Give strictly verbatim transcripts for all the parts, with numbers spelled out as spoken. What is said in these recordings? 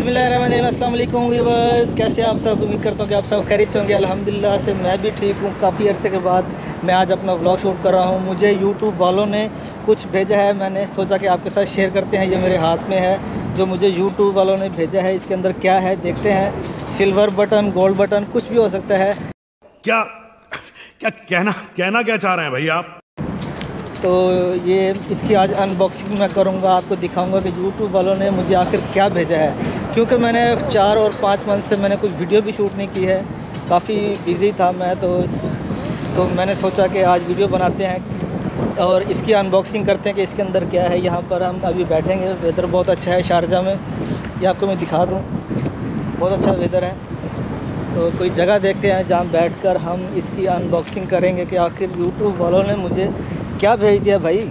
बिस्मिल्लाहिर्रहमानिर्रहीम, अस्सलाम वालेकुम व्यूअर्स, कैसे आप सब। उम्मीद करता हूँ कि आप सब खैरियत से होंगे। अल्हम्दुलिल्लाह से मैं भी ठीक हूँ। काफ़ी अरसे के बाद मैं आज अपना व्लॉग शूट कर रहा हूँ। मुझे यूट्यूब वालों ने कुछ भेजा है, मैंने सोचा कि आपके साथ शेयर करते हैं। ये मेरे हाथ में है जो मुझे यूट्यूब वालों ने भेजा है। इसके अंदर क्या है देखते हैं। सिल्वर बटन, गोल्ड बटन, कुछ भी हो सकता है। क्या क्या कहना कहना क्या चाह रहे हैं भाई आप? तो ये इसकी आज अनबॉक्सिंग मैं करूँगा, आपको दिखाऊंगा कि यूट्यूब वालों ने मुझे आखिर क्या भेजा है। क्योंकि मैंने चार और पाँच मंथ से मैंने कुछ वीडियो भी शूट नहीं की है, काफ़ी बिज़ी था मैं। तो तो मैंने सोचा कि आज वीडियो बनाते हैं और इसकी अनबॉक्सिंग करते हैं कि इसके अंदर क्या है। यहाँ पर हम अभी बैठेंगे, वेदर बहुत अच्छा है शारजा में, ये आपको मैं दिखा दूँ, बहुत अच्छा वेदर है। तो कोई जगह देखते हैं जहाँ बैठकर हम इसकी अनबॉक्सिंग करेंगे कि आखिर यूट्यूब वालों ने मुझे क्या भेज दिया भाई।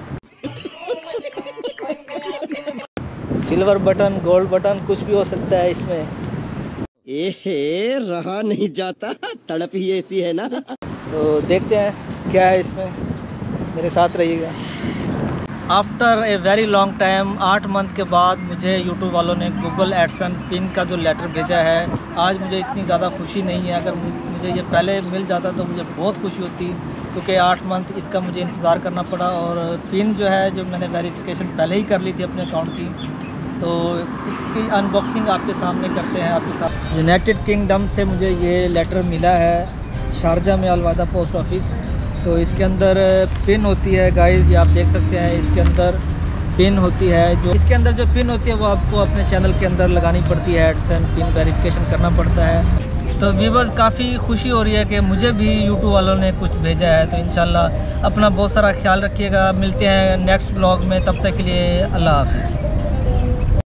सिल्वर बटन, गोल्ड बटन, कुछ भी हो सकता है इसमें। एहे, रहा नहीं जाता, तड़प ही ऐसी है ना। तो देखते हैं क्या है इसमें, मेरे साथ रहिएगा। After a very long time, आठ मंथ के बाद मुझे यूट्यूब वालों ने गूगल एडसन पिन का जो लेटर भेजा है। आज मुझे इतनी ज़्यादा खुशी नहीं है, अगर मुझे ये पहले मिल जाता तो मुझे बहुत खुशी होती, क्योंकि आठ मंथ इसका मुझे इंतज़ार करना पड़ा। और पिन जो है, जो मैंने वेरिफिकेशन पहले ही कर ली थी अपने अकाउंट की, तो इसकी अनबॉक्सिंग आपके सामने करते हैं आपके साथ। यूनाइटेड किंगडम से मुझे ये लेटर मिला है, शारजा में अलवादा पोस्ट ऑफिस। तो इसके अंदर पिन होती है गाइस, ये आप देख सकते हैं। इसके अंदर पिन होती है, जो इसके अंदर जो पिन होती है वो आपको अपने चैनल के अंदर लगानी पड़ती है। एडसन पिन वेरिफिकेशन करना पड़ता है। तो व्यूअर्स, काफ़ी खुशी हो रही है कि मुझे भी यूट्यूब वालों ने कुछ भेजा है। तो इंशाल्लाह अपना बहुत सारा ख्याल रखिएगा। मिलते हैं नेक्स्ट व्लॉग में, तब तक के लिए अल्लाह हाफ़िज़।